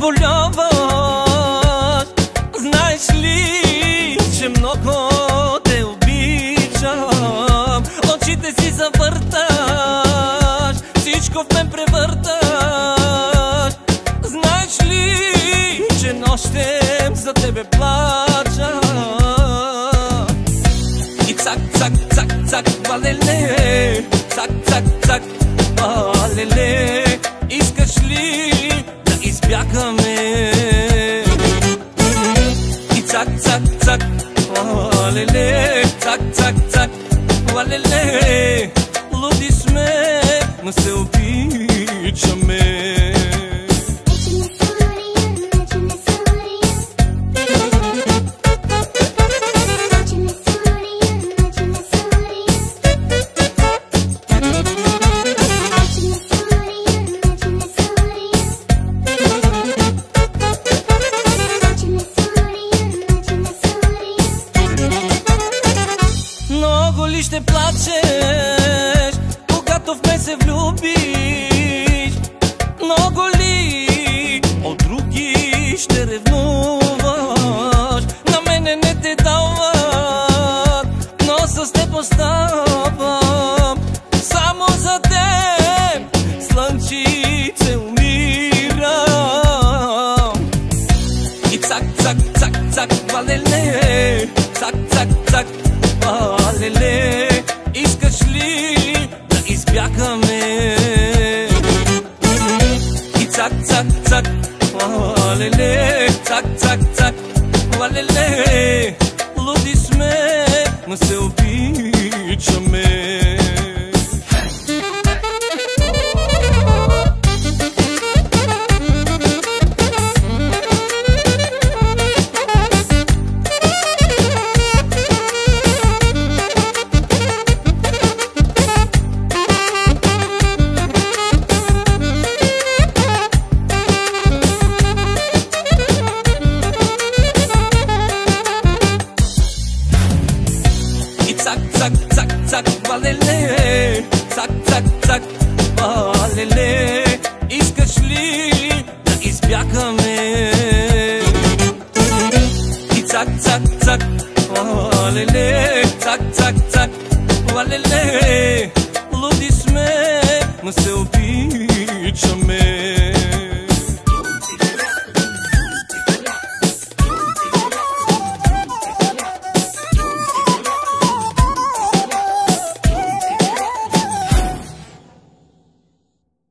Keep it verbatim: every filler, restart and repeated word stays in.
прогуляваш. Знаеш ли, че много те обичам? Очите си завърташ, всичко в мен превърташ. Знаеш ли, че нощем за тебе плача? И цак, цак, цак, цак, валеле, цак, цак, цак, валеле. Искаш ли да избягаме? И цак, цак, цак, валеле, цак, цак, цак, валеле. Луди сме, но се обичаме. Много ли ще плачеш, когато в мен се влюбиш? Много ли от други ще ревнуваш? На мене не те дават, но с теб оставам. Само за теб, слънчице, умирам. И цак, цак, цак, цак, валеле, цак, цак, цак, валеле. Искаш ли да избягаме? И цак, цак, цак, валеле, цак, цак, цак, валеле. Луди сме, но се обичаме. Цак, цак, цак, цак, валеле, цак, цак, цак, валеле. Искаш ли да избягаме? И цак, цак, цак, валеле, цак, цак, цак,